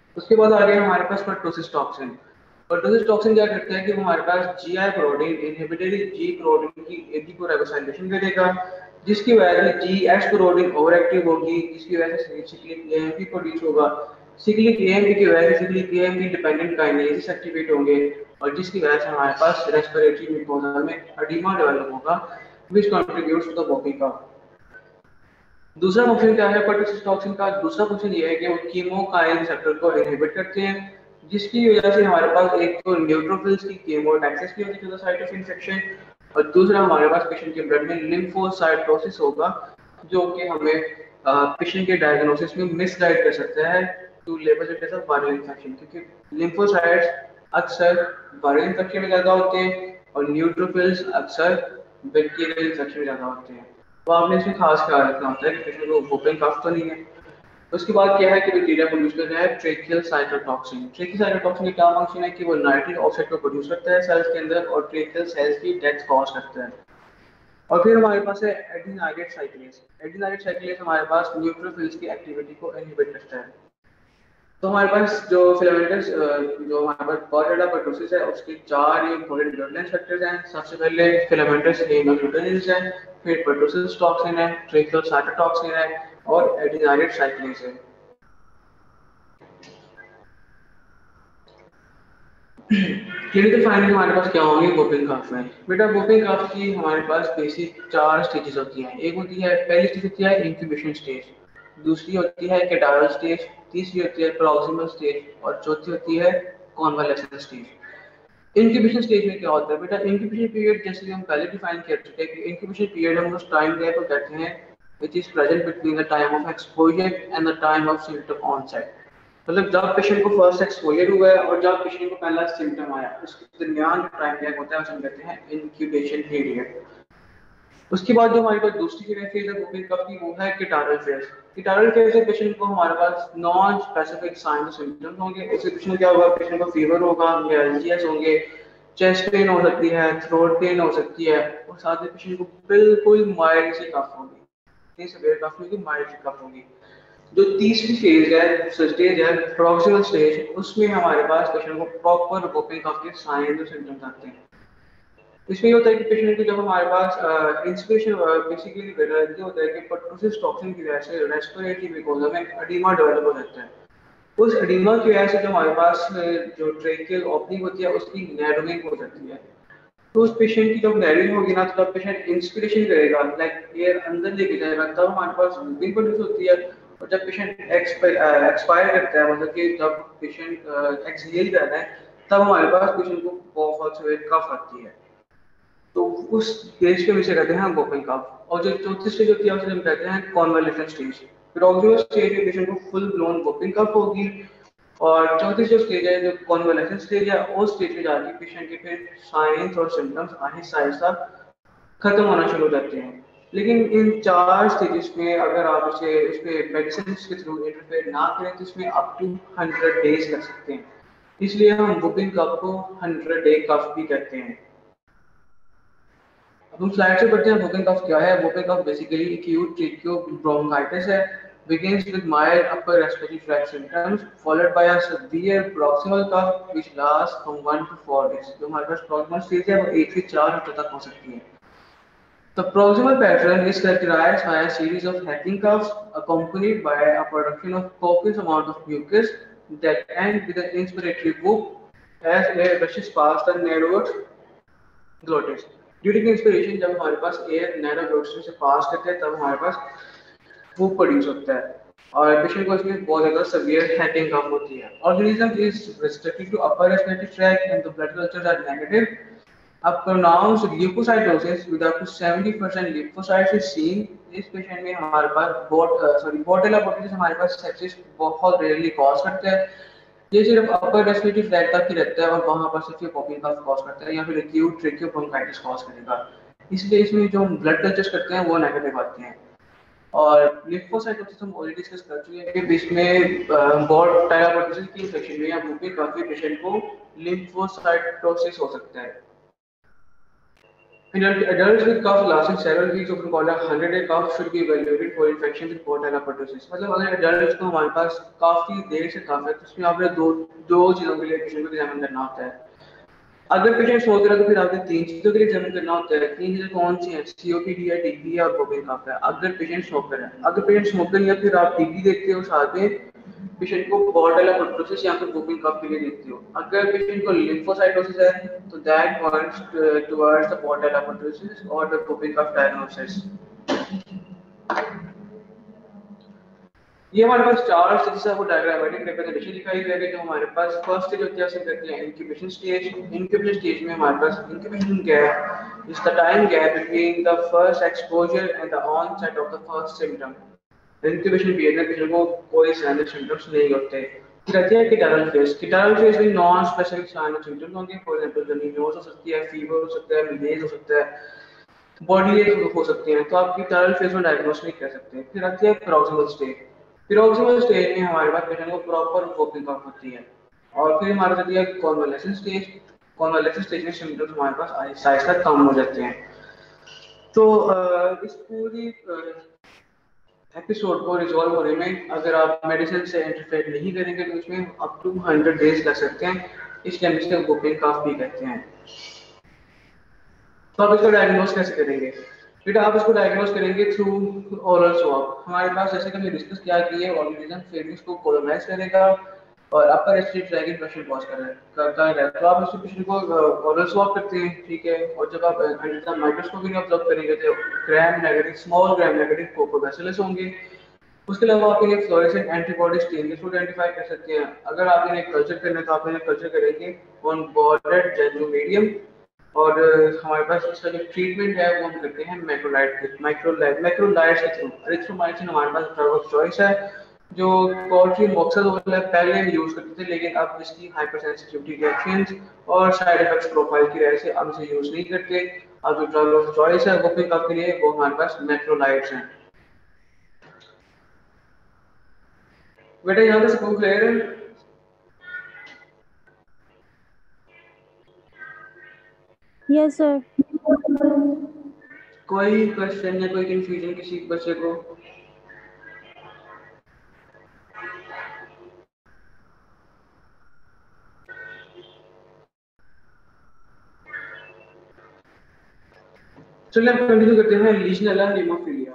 Speaker 1: उसके बाद आ गया हमारे पास पर्टोसिस टॉक्सिन। पर्टोसिस टॉक्सिन क्या करता है कि वो हमारे पास Gi protein inhibitory G protein की एटी को रेगोसाइलेशन करेगा, जिसकी वजह से G H protein over active होगी, जिसकी वजह से सिक्लिक एएमपी प्रोड्यूस होगा। सिक्लिक एएमपी की वजह से cyclic AMP dependent kinases activate होंगे और जिसकी वजह से हमारे पास रेस्पिरेटरी म्यूकोसा में एडिमा डेवलप होगा, which contributes to the whooping cough. दूसरा फंक्शन क्या है पर्टोसिस टॉक्सिन का? दूसरा फंक्शन ये है कि वो कीमोकाइन रिसेप्टर को इनहिबिट करते हैं, जिसकी वजह से हमारे पास एक तो न्यूट्रोफिल्स की कीमोटैक्सिस की होती है to the site of infection, और दूसरा हमारे पास पेशेंट के ब्लड में लिम्फोसाइटोसिस होगा, जो कि हमें पेशेंट के डायग्नोसिस में मिसगाइड कर सकता है to label it as a viral infection, क्योंकि लिम्फोसाइट्स अक्सर वायरल इन्फेक्शन में ज़्यादा होते हैं और न्यूट्रोफिल्स अक्सर बैक्टीरियल इन्फेक्शन में ज़्यादा होते हैं। तो आपने इसमें खास ख्याल रखना होता है कि पेशेंट को वोपिंग कफ तो नहीं है। उसके बाद क्या है कि बैक्टीरिया प्रोड्यूस कर रहा है ट्रेकियल साइटोटॉक्सिन। ट्रेकियल साइटोटॉक्सिन का क्या फंक्शन है कि वो नाइट्रिक ऑक्साइड को प्रोड्यूस करता है सेल्स के अंदर और ट्रेकियल सेल्स की डेथ कॉज करता है। और फिर हमारे पास है एडिनाइलेट साइक्लेज। एडिनाइलेट साइक्लेज हमारे पास न्यूट्रोफिल्स की एक्टिविटी को इनहिबिट करता है। तो हमारे पास जो फिलामेंटस जो हमारे पास बहुत ज़्यादा पर्टोसिस है उसके चार इंपॉर्टेंट डेवलपमेंट फैक्टर्स हैं। सबसे पहले फिलामेंटस हेमोग्लूटिनिस है, फिर पर्टोसिस टॉक्सिन है, ट्रेकियल साइटोटॉक्सिन है और एडिनाइलेट साइक्लेज है। क्लिनिकल फाइंडिंग हमारे पास क्या होंगी वोपिंग कफ में? बेटा वोपिंग कफ की हमारे पास बेसिक चार स्टेजेस होती हैं। एक होती है, पहली स्टेज होती है इंक्यूबेशन स्टेज, दूसरी होती है केटारल स्टेज, तीसरी होती है प्रॉक्सिमल स्टेज और चौथी होती है कॉन्वालेसेंस स्टेज। इंक्यूबेशन स्टेज में क्या होता है बेटा? इंक्यूबेशन पीरियड जैसे कि हम पहले डिफाइन कर चुके हैं कि इंक्यूबेशन पीरियड हम उस टाइम को कहते हैं which is present between the time of exposure and the time of symptom onset. मतलब जब पेशेंट को फर्स्ट एक्सपोजर हुआ है और जब पेशेंट को पहला सिम्टम आया उसके दरमियान जो टाइम गैप होता है उसे हम कहते हैं इंक्यूबेशन पीरियड। उसके बाद जो हमारे पास दूसरी फेज है वोपिंग कफ की, वो है केटारल फेज। केटारल फेज में पेशेंट को हमारे पास नॉन स्पेसिफिक साइन और सिम्टम्स होंगे। इससे पेशेंट क्या होगा? पेशेंट को फीवर होगा, एलजीएस होंगे, चेस्ट पेन हो सकती है, थ्रोट पेन हो सकती है और साथ में पेशेंट को बिल्कुल माइल्ड सी कफ होगी, नहीं सीवियर कफ नहीं, माइल्ड सी कफ होगी। जो तीसरी फेज है स्टेज है प्रॉक्सिमल स्टेज, उसमें हमारे पास पेशेंट को प्रॉपर वोपिंग कफ के साइन और सिम्टम्स आते हैं। इसमें ये होता है कि पेशेंट को जब हमारे पास इंस्पिरेशन बेसिकली ये होता है कि पर्टोसिस टॉक्सिन की वजह से रेस्पिरेटरी म्यूकोसा में एडिमा डेवलप हो जाता है। उस एडिमा की वजह से जो हमारे पास जो ट्रेकियल ओपनिंग होती है उसकी नैरोइंग हो जाती है। तो उस पेशेंट की जब नैरोइंग होगी ना तो जब पेशेंट इंस्पिरेशन करेगा, लाइक एयर अंदर लेके जाएगा, तब हमारे पास वोपिंग प्रोड्यूस होती है। और जब पेशेंट एक्सपायर करता है, मतलब कि जब पेशेंट एक्सहेल करता है, तब हमारे पास पेशेंट को बहुत सीवियर कफ आती है। तो उस स्टेज के विषय कहते हैं वोपिंग कफ। और जो चौथी स्टेज होती है उसे हम कहते हैं कॉन्वालेसेंट स्टेज। प्रॉक्सिमल स्टेज में पेशेंट को फुल ब्लोन वोपिंग कफ होगी और चौथी जो स्टेज है जो कॉन्वालेसेंट स्टेज है, उस स्टेज में जाके पेशेंट के फिर साइंस और सिम्टम्स आहिस्ता आहिस्ता खत्म होना शुरू हो जाते हैं। लेकिन इन चार स्टेजेस में अगर आप इसे इस पे मेडिसिन के थ्रू इंटरफेयर ना करें तो इसमें अप टू हंड्रेड डेज लग सकते हैं। इसलिए हम वोपिंग कफ को हंड्रेड डे कफ भी कहते हैं। अब हम स्लाइड से पढ़ते हैं वोपिंग कफ क्या है। Whooping cough basically acute tracheobronchitis है, begins with mild upper respiratory tract symptoms followed by a severe proximal cough which lasts from one to four days। जो हमारे पास proximal stage है वो एक से चार हफ्ते तक हो सकती है। The proximal pattern is characterized by a series of hacking coughs accompanied by a production of copious amount of mucus that end with an inspiratory whoop as air rushes past the narrower glottis। During inspiration जब हमारे पास air narrow glottis से पास करते हैं तब हमारे पास whoop produce होता है और पेशेंट को इसमें बहुत ज़्यादा severe hacking कफ होती है। Organism is restricted to upper respiratory tract and the blood cultures are negative। A pronounced leukocytosis with up to seventy percent lymphocytes is seen। इस पेशेंट में हमारे पास बोट सॉरी बोटेला बोटिस हमारे पास सेप्सिस बहुत रेयरली कॉज करता है। ये सिर्फ अपर रेस्पिरेटरी ट्रैक्ट तक ही रहता है और वहाँ पर सिर्फ वोपिंग कफ कॉज करता है या फिर एक्यूट ट्रेकियोब्रोंकाइटिस कॉज करेगा। इसलिए इसमें जो हम ब्लड कल्चर्स करते हैं वो नेगेटिव आते हैं। और लिम्फोसाइटोसिस हम ऑलरेडी डिस्कस कर चुके हैं कि बीच में बॉट टायरापोटिस की इन्फेक्शन में या वोपिंग कफ के पेशेंट को लिम्फोसाइटोसिस हो सकता है। In adults with cough lasting several weeks, often called a hundred-day cough, should be evaluated for infections with Bordetella pertussis. मतलब अगर adults को हमारे पास काफी देर से कफ है तो उसमें आपने दो दो चीजों के लिए पेशेंट को एग्जामिन करना होता है। अगर पेशेंट स्मोक कर रहा है तो फिर आपने तीन चीजों के लिए एग्जामिन करना होता है। तीन चीजें कौन सी हैं? सीओपीडी है, टीबी है और वोपिंग कफ है। अगर पेशेंट स्मोकर है, अगर पेशेंट स्मोकर नहीं है फिर आप टीबी देखते हो, साथ में पेशेंट को बॉर्डेला परtussis या फिर वोपिंग कफ के लिए देखते हो। अगर पेशेंट को लिम्फोसाइटोसिस है तो that points towards the Bordetella pertussis और द वोपिंग कफ डायग्नोसिस। ये हमारे पास चार स्टेजेस है, वो डायग्रामेटिक रिप्रेजेंटेशन दिखाई गई है। जो हमारे पास फर्स्ट स्टेज होती है उसे कहते हैं इंक्यूबेशन स्टेज। इंक्यूबेशन स्टेज में हमारे पास incubation gap is the time gap between the first exposure and the onset of the first symptom. Incubation period में पेशेंट को कोई साइन ऑफ सिम्पटम्स नहीं होते। फिर आती है कीटारल फेज। कीटारल फेज में non specific sign of symptoms होंगे। फॉर एग्जांपल जर्नीलियोस हो सकती है, फीवर हो सकता है, मलेरिया हो सकता है, बॉडी एक हो सकते हैं, तो आप कीटारल फेज में डायग्नोस नहीं कर सकते। फिर आती है प्रॉक्सिमल स्टेज। प्रॉक्सिमल स्टेज में हमारे पास पेशेंट को प्रॉपर वोपिंग कफ होती है। और फिर हमारे पास है कॉन्वालेसेंट स्टेज। कॉन्वालेसेंट स्टेज में सिम्पटम्स हमारे पास आहिस्ता आहिस्ता कम हो जाते हैं। तो इस पूरी एपिसोड को रिजॉल्व होने में अगर आप मेडिसिन से इंटरफेयर नहीं करेंगे तो उसमें अप टू हंड्रेड डेज लग सकते हैं। इसलिए हम इसे वोपिंग कफ भी कहते हैं। तो आप इसको डायग्नोस कैसे करेंगे? बेटा आप इसको डायग्नोस करेंगे थ्रू ओरल स्वैब। हमारे पास जैसे कि हमने डिस्कस किया कि ये ऑर्गेनिज्म फेरिंग्स को कोलोनाइज करेगा और upper respiratory tract infection cause करता है। तो आप इस पेशेंट को ओरल स्वैब करते हैं, ठीक है। और जब आप अंडर द माइक्रोस्कोप में ऑब्जर्व करेंगे तो gram negative small gram negative coccobacillus होंगे। उसके अलावा आप इन्हें फ्लोरेसेंट एंटीबॉडी स्टेन के थ्रू आइडेंटिफाई कर सकते हैं। अगर आप इन्हें कल्चर करना है तो आप इन्हें कल्चर करेंगे ऑन बॉर्डेड जेनुमेडियम। और हमारे पास इसका जो ट्रीटमेंट है वो हम करते हैं मैक्रोलाइट मैक्रोलाइट मैक्रोलाइट्स के थ्रू। एरिथ्रोमाइसिन हमारे पास ड्रग ऑफ चॉइस है जो पोल्ट्री मॉक्सोजोल है, पहले हम यूज करते थे, लेकिन अब इसकी हाइपर सेंसिटिविटी रिएक्शंस और साइड इफेक्ट्स प्रोफाइल की वजह से अब इसे यूज नहीं करते। अब जो ड्रग ऑफ चॉइस है वो पिक अप के लिए वो हमारे पास मैक्रोलाइट्स हैं। बेटा यहाँ तक सबको क्लियर है?
Speaker 4: Yes sir.
Speaker 1: कोई क्वेश्चन या कोई कंफ्यूजन किसी बच्चे को? चलिए अब कंटिन्यू करते हैं लीजनेला नीमोफिलिया।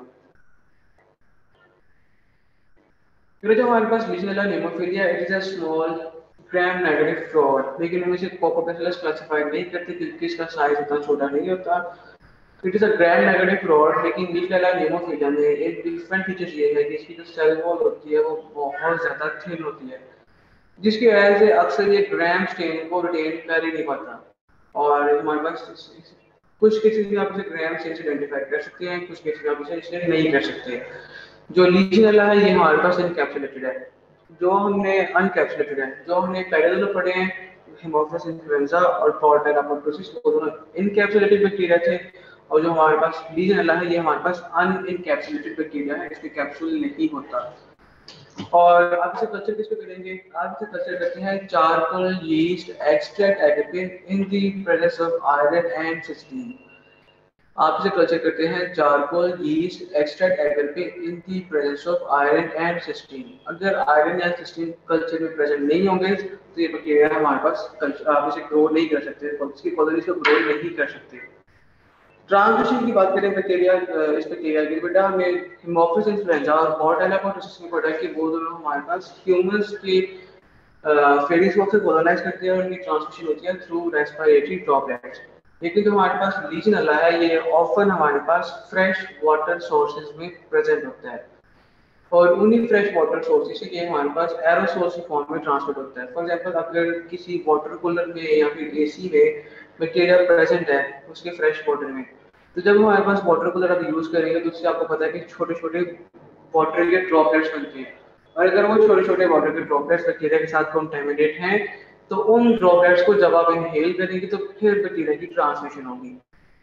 Speaker 1: फिर जो हमारे पास Legionella pneumophila it is a small gram negative fraud, लेकिन हम इसे कोकोबैसिलस क्लासिफाई नहीं करते क्योंकि इसका साइज इतना छोटा नहीं होता। It is a gram negative fraud, लेकिन लीजनेला नीमोफिलिया में एक डिफरेंट फीचर ये है कि इसकी जो सेल वॉल होती है वो बहुत ज्यादा थिन होती है, जिसकी वजह से अक्सर ये ग्राम स्टेन को रिटेन कर ही नहीं पाता। और हमारे पास कुछ केसेस में आप इसे ग्राम स्टेन से आइडेंटिफाई कर सकते हैं, कुछ केसेस में आप इसे इसलिए नहीं कर सकते। जो लीजनेला है ये हमारे पास इनकैप्सुलेटेड है, जो हमने अनकैप्सुलेटेड है। जो हमने पहले दोनों पढ़े हैं हेमोफिलस इन्फ्लुएंजा और बॉर्डेला परtussis, वो दोनों इनकैप्सुलेटेड बैक्टीरिया थे। और जो हमारे पास लीजनेला है ये हमारे पास अनइनकैप्सुलेटेड बैक्टीरिया है, इसमें कैप्सूल नहीं होता। और आप इसे कल्चर किस पे करेंगे? आप इसे कल्चर करते हैं चारकोल यीस्ट एक्सट्रैक्ट एडिपिन in the presence of iron and cysteine. आप इसे कल्चर करते हैं चारकोल यीस्ट एक्सट्रैक्ट एडिपिन in the presence of iron and cysteine. अगर आयरन या सिस्टीन कल्चर में प्रेजेंट नहीं होंगे तो ये बैक्टीरिया हमारे पास कल्चर आप इसे ग्रो नहीं कर सकते, इसकी कॉलोनी से ग्रो नहीं कर सकते। ट्रांसमिशन की बात करें बैक्टीरिया इस बैक्टीरिया की, बेटा हमें हेमोफिलस इन्फ्लुएंजा और बॉर्डेला परtussis में पढ़ा कि वो दोनों हमारे पास ह्यूमंस की फेरिस वॉक से कोलोनाइज करते हैं और उनकी ट्रांसमिशन होती है थ्रू रेस्पिरेटरी ड्रॉपलेट्स। लेकिन जो हमारे पास लीजनेला है ये ऑफन हमारे पास फ्रेश वाटर सोर्सेज में प्रेजेंट होता है और उन्हीं फ्रेश वाटर सोर्सेज से ये हमारे पास एरोसोल्स की फॉर्म में ट्रांसमिट होता है। फॉर एग्जांपल अगर किसी वाटर कूलर में या फिर एसी में बैक्टीरिया प्रेजेंट है उसके फ्रेश वाटर में, तो जब हमारे पास वाटर कूलर आप यूज करेंगे तो उससे आपको पता है कि छोटे छोटे वाटर के ड्रॉपलेट्स बनते हैं। और अगर वो छोटे छोटे वाटर के ड्रॉपलेट्स बैक्टीरिया के साथ कंटेमिनेट हैं तो उन ड्रॉपलेट्स को जब आप इनहेल करेंगे तो फिर बैक्टीरिया की ट्रांसमिशन होगी।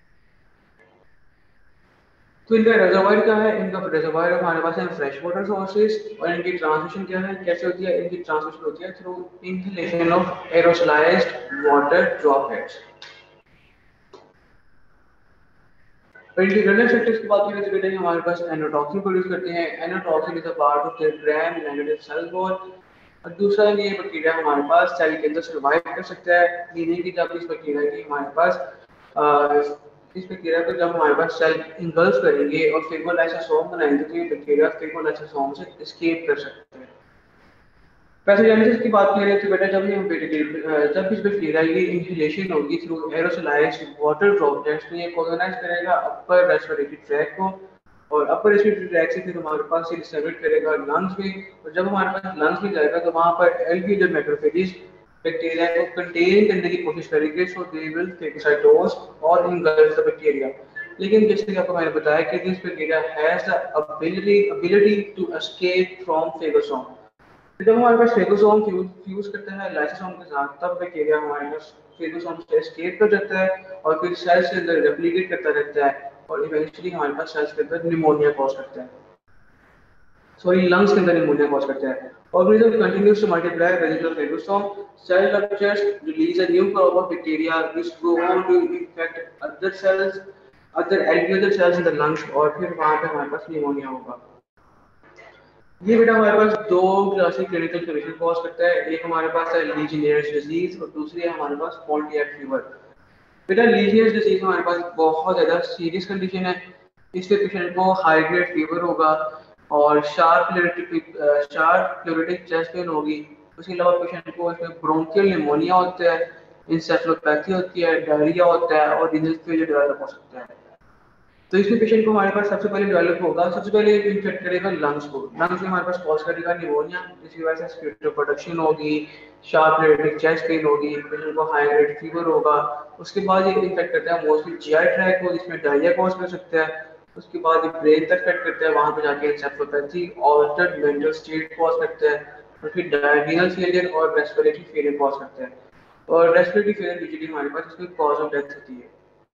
Speaker 1: तो इनका रिजर्वायर क्या है? इनका रिजर्वायर हमारे पास है फ्रेश वाटर सोर्सेज। और इनकी ट्रांसमिशन क्या है, कैसे होती है? इनकी ट्रांसमिशन होती है through inhalation of aerosolized water droplets. Integral factors की बात करें तो बेटा हमारे पास एनोटॉक्सिन प्रोड्यूस करते हैं। Endotoxin is a part of the gram negative cell wall. और दूसरा ये बैक्टीरिया हमारे पास सेल के अंदर सर्वाइव कर सकता है, मीनिंग कि जब इस बैक्टीरिया की हमारे पास आ, इस बैक्टीरिया को जब हमारे पास सेल इंगल्फ करेंगे और फेगोलाइसोसोम बनाएंगे तो ये बैक्टीरिया फेगोलाइसोसोम से एस्केप कर सकते हैं। पैथोजेनेसिस की बात करें तो बेटा जब हम जब इस बैक्टीरिया की इन्हेलेशन होगी थ्रू एरोसोलाइज्ड वाटर ड्रॉपलेट्स तो ये कोलोनाइज करेगा अपर रेस्पिरेटरी ट्रैक को, और अपर रेस्पिरेटरी ट्रैक से फिर हमारे पास ये डिस्ट्रीब्यूट करेगा लंग्स में, और जब हमारे पास लंग्स में जाएगा तो वहाँ पर एल्वियोलर मैक्रोफेजेस बैक्टीरिया को कंटेन करने की कोशिश करेंगे, सो दे विल फेगोसाइटोज और इनगल्फ द बैक्टीरिया। लेकिन जैसे कि आपको मैंने बताया कि this bacteria has the ability ability to escape from phagosome. जब हमारे पास फेगोसोम फ्यूज फ्यूज करता है लाइसोसोम के साथ तब बैक्टीरिया हमारे पास फेगोसोम से एस्केप कर जाता है और फिर सेल्स के अंदर रेप्लिकेट करता रहता है और इवेंचुअली हमारे पास सेल्स के अंदर निमोनिया कॉज करता है, सॉरी लंग्स के अंदर निमोनिया कॉज करता है। Organism continues to multiply residual phagosome. Cell ruptures release a new crop of bacteria which go on to infect other cells, other alveolar cells in the lungs और फिर वहाँ पे हमारे पास pneumonia होगा। ये बेटा हमारे पास दो क्लासिक क्लिनिकल कंडीशन कॉज करता है, एक हमारे पास है लीजियनियर्स डिजीज और दूसरी है हमारे पास पोंटियाक फीवर। बेटा लीजियनियर्स डिजीज हमारे पास बहुत ज़्यादा सीरियस कंडीशन है, इसके पेशेंट को हाई ग्रेड फीवर होगा और sharp pleuritic sharp pleuritic chest pain होगी। उसके अलावा पेशेंट को इसमें ब्रोंकियल निमोनिया होता है, इंसेफ्लोपैथी होती है, डायरिया होता है और रीनल फेलियर डेवलप हो सकता है। तो इसमें पेशेंट को हमारे पास सबसे पहले डेवलप होगा, सबसे पहले इन्फेक्ट करेगा लंग्स को, लंग्स में हमारे पास कॉज करेगा निमोनिया, जिसकी वजह से स्पिरिटो प्रोडक्शन होगी, शार्प प्लेरेटिक चेस्ट पेन होगी, पेशेंट को हाई ग्रेड फीवर होगा। उसके बाद ये इन्फेक्ट करता है मोस्टली जीआई ट्रैक को, जिसमें डायरिया कॉज कर सकता है। उसके बाद ये ब्रेन तक इफेक्ट करता है, वहाँ पे जाके encephalopathy altered mental state cause करता है और फिर रीनल फेलियर और रेस्पिरेटरी फेलियर कॉज करता है। और रेस्पिरेटरी फेलियर यूजुअली हमारे पास इसमें कॉज ऑफ डेथ होती है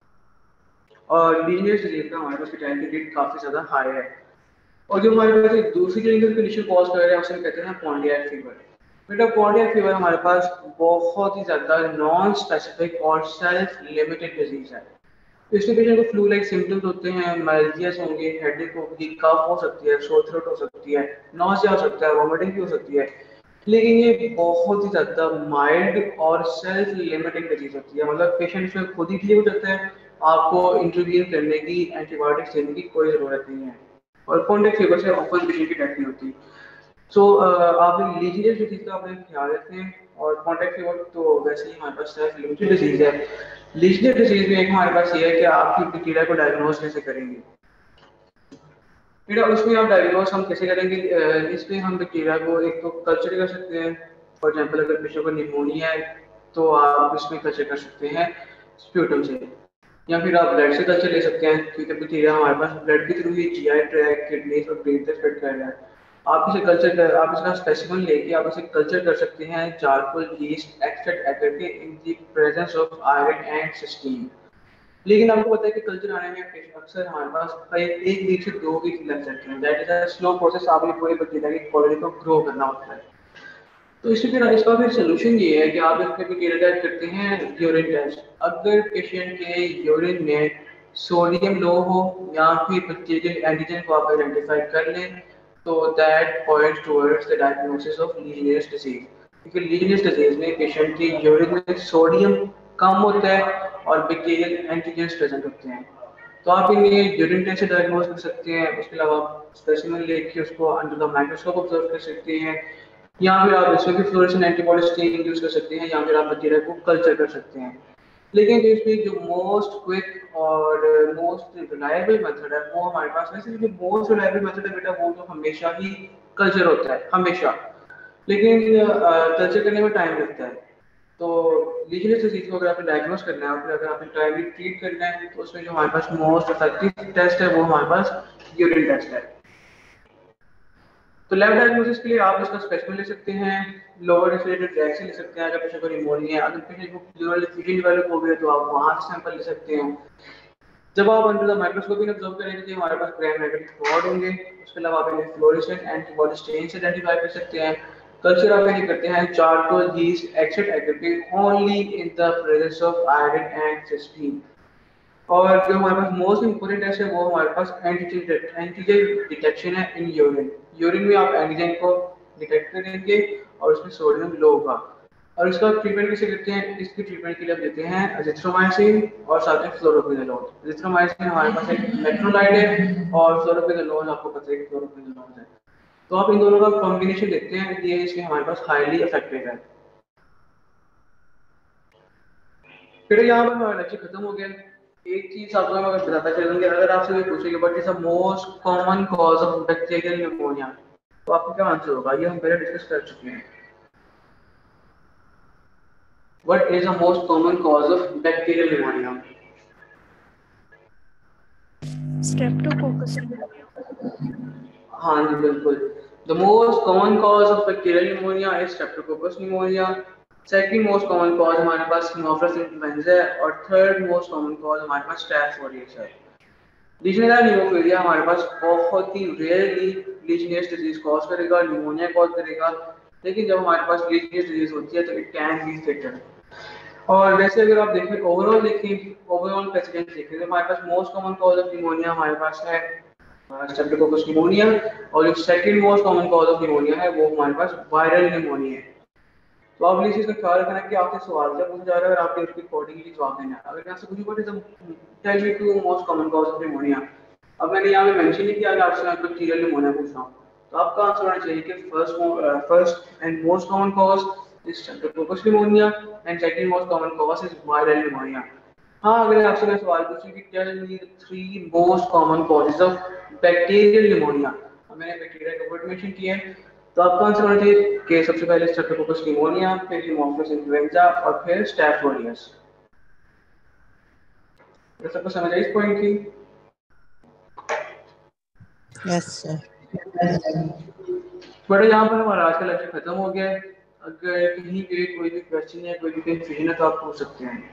Speaker 1: और लीनियर्स डिजीज का हमारे पास फैटेलिटी रेट काफ़ी ज़्यादा हाई है। और जो हमारे पास एक दूसरी क्लिनिकल कंडीशन कॉज कर रहे हैं उसे कहते हैं पोंटियाक फीवर। बेटा पोंटियाक फीवर हमारे पास बहुत ही ज़्यादा नॉन स्पेसिफिक और सेल्फ लिमिटेड डिजीज है। इसमें पेशेंट को फ्लू लाइक सिम्टम्स होते हैं, मैलेरियास होंगे, हेडेक होगी, कफ हो सकती है, सोर थ्रोट हो सकती है, नॉसिया हो सकता है, वोमिटिंग भी हो सकती है। लेकिन ये बहुत ही ज़्यादा माइल्ड और सेल्फ लिमिटिंग डिजीज होती है, मतलब पेशेंट इसमें खुद ही ठीक हो सकता है, आपको इंटरवीन करने की एंटीबायोटिक्स देने की कोई ज़रूरत नहीं है और पोंटियाक फीवर से ऑफन पेशेंट की डेथ नहीं होती। सो so, uh, आप लीजियस डिजीज का अपने ख्याल रखें और पोंटियाक फीवर तो वैसे ही हमारे पास सेल्फ लिमिटेड डिजीज है। लीजियस डिजीज में एक हमारे पास ये है कि आपकी बैक्टीरिया को डायग्नोज कैसे करेंगे। बेटा उसमें आप डायग्नोज हम कैसे करेंगे, इसमें हम बैक्टीरिया को एक तो कल्चर कर सकते हैं, फॉर एग्जांपल अगर पेशेंट को निमोनिया है तो आप इसमें कल्चर कर सकते हैं स्प्यूटम से, या फिर आप ब्लड से कल्चर ले सकते हैं क्योंकि बैक्टीरिया हमारे पास ब्लड के थ्रू ही जीआई ट्रैक, किडनीज और ब्रेन तक स्प्रेड कर रहा है। आप इसे कल्चर कर आप इसका स्पेसिमेन लेके आप इसे कल्चर कर सकते हैं चारकोल यीस्ट एक्सट्रैक्ट ऐड करके in the presence of iron and cysteine. लेकिन आपको पता है कि कल्चर आने में अक्सर हमारे पास एक वीक से दो वीक लग जाते हैं, that is a slow process. आपने पूरे बैक्टीरिया की कॉलोनी को ग्रो करना होता है। तो इसी फिर इसका फिर सोल्यूशन ये है कि आप इसमें बैक्टीरिया टेस्ट करते हैं यूरिन टेस्ट। अगर पेशेंट के यूरिन में सोडियम लो हो या फिर बैक्टीरियल एंटीजन को आप आइडेंटिफाई कर लें तो that points towards the diagnosis of लीजियस डिजीज। क्योंकि लीजियस डिजीज में पेशेंट के यूरिन में सोडियम कम होता है और बैक्टीरियल एंटीजन्स प्रेजेंट होते हैं, तो आप इन्हें यूरिन टेस्ट से डायग्नोज कर सकते हैं। उसके अलावा स्पेसिमेन लेके उसको अंडर द माइक्रोस्कोप ऑब्जर्व कर सकते हैं, या फिर आप इसमें भी फ्लोरेसेंट एंटीबॉडी स्टेन यूज कर सकते हैं, या फिर आप बैक्टीरिया को कल्चर कर सकते हैं। लेकिन जो इसमें जो मोस्ट क्विक और मोस्ट रिलायबल मेथड है वो हमारे पास, वैसे जो मोस्ट रिलायबल मेथड है बेटा वो तो हमेशा ही कल्चर होता है हमेशा, लेकिन कल्चर करने में टाइम लगता है। तो लीजियस डिजीज को अगर आपने डायग्नोज करना है, फिर अगर आपने टाइमली ट्रीट करना है तो उसमें जो हमारे पास मोस्ट इफेक्टिव टेस्ट है वो हमारे पास यूरिन टेस्ट है। तो लैब डायग्नोसिस के लिए आप इसका स्पेसिमेन ले सकते हैं, लोअर रेस्पिरेटरी ट्रैक से ले सकते हैं अगर पेशेंट को निमोनिया है। अगर पेशेंट को प्लूरल डिफ्यूजन डेवलप हो गया तो आप वहां से सैंपल ले सकते हैं। जब आप अंडर द माइक्रोस्कोप में ऑब्जर्व करेंगे तो हमारे पास ग्राम नेगेटिव फ्लॉड होंगे। उसके अलावा आप इन्हें फ्लोरेसेंट एंटीबॉडी स्टेन से आइडेंटिफाई कर सकते हैं। कल्चर आप ये करते हैं charcoal yeast extract aggregate only in the presence of iron and cysteine. और जो हमारे पास मोस्ट इंपोर्टेंट टेस्ट है वो हमारे पास एंटीजन एंटीजन डिटेक्शन है इन यूरिन। यूरिन में आप एंटीजन को डिटेक्ट करेंगे और उसमें सोडियम लो होगा। और इसका ट्रीटमेंट कैसे करते हैं? इसकी ट्रीटमेंट के लिए हम देते हैं एजिथ्रोमाइसिन और साथ में फ्लोरोक्विनोलोल। एजिथ्रोमाइसिन हमारे पास एक मेट्रोलाइड है और फ्लोरोक्विनोलोल आपको पता है कि फ्लोरोक्विनोलोल है। तो आप इन दोनों का कॉम्बिनेशन देखते हैं, ये इसमें हमारे पास हाईली इफेक्टिव है। फिर यहाँ पर हमारा लेक्चर खत्म हो गया। एक चीज आपको मैं बताता चलूंगी, अगर आपसे कोई पूछेगी what is the most common cause of bacterial pneumonia, तो आपको क्या आंसर होगा? ये हम पहले डिस्कस कर चुके हैं। What is the most common cause of bacterial pneumonia?
Speaker 2: Streptococcus.
Speaker 1: हाँ जी बिल्कुल। The most common cause of bacterial pneumonia is streptococcus pneumonia. Second most common cause हमारे पास हेमोफिलस इन्फ्लुएंजा है और थर्ड मोस्ट कॉमन कॉज हमारे पास स्टैफ ऑरियस है। लीजनियस न्यूमोफिलिया हमारे पास बहुत ही रेयरली लीजनियस डिजीज कॉज करेगा, निमोनिया कॉज करेगा, लेकिन जब हमारे पास लीजनियस डिजीज होती है तो इट कैन बी फेटल। और वैसे अगर आप देखें ओवरऑल देखें ओवरऑल प्रेसिडेंस देखें तो हमारे पास most common cause of pneumonia हमारे पास है स्ट्रेप्टोकोकस निमोनिया, और जो second most common cause of pneumonia है वो हमारे पास वायरल निमोनिया है। तो आप इस चीज का ख्याल रखना कि आपसे सवाल जब पूछा जा रहा है और आपके उसके अकॉर्डिंगली जवाब देना है। अगर मैं आपसे पूछूं what is the tell me two most common cause of pneumonia, अब मैंने यहाँ पे मेंशन नहीं किया कि आपसे मैं बैक्टीरियल निमोनिया पूछ रहा हूँ, तो आपका आंसर होना चाहिए कि first first and most common cause is streptococcus pneumonia and second most common cause is viral pneumonia. हाँ, अगर आपसे मैं सवाल पूछूं कि tell me three most common causes of bacterial pneumonia, मैंने बैक्टीरिया का वर्ड मेंशन किया है, तो आपका आंसर होना चाहिए कि सबसे पहले स्ट्रेप्टोकोकस निमोनिया, फिर हेमोफिलस इन्फ्लुएंजा और फिर स्टैफ ऑरियस। ये सबको समझ आई इस पॉइंट की?
Speaker 2: Yes sir.
Speaker 1: बड़े यहाँ पर हमारा आज का लेक्चर खत्म हो गया है। अगर कहीं पे कोई भी क्वेश्चन या कोई भी कंफ्यूजन है तो आप पूछ सकते हैं।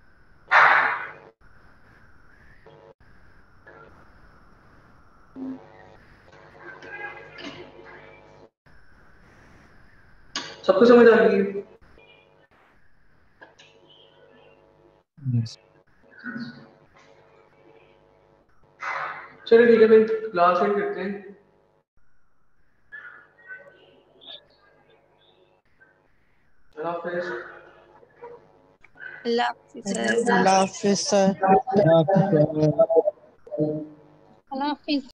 Speaker 1: सबको समझ आ गई?
Speaker 5: Yes.
Speaker 1: चलिए ठीक है, फिर क्लास एंड करते हैं। अल्लाह हाफिज़।
Speaker 2: अल्लाह हाफिज़ सर।
Speaker 5: Yeah,
Speaker 6: अल्लाह हाफिज।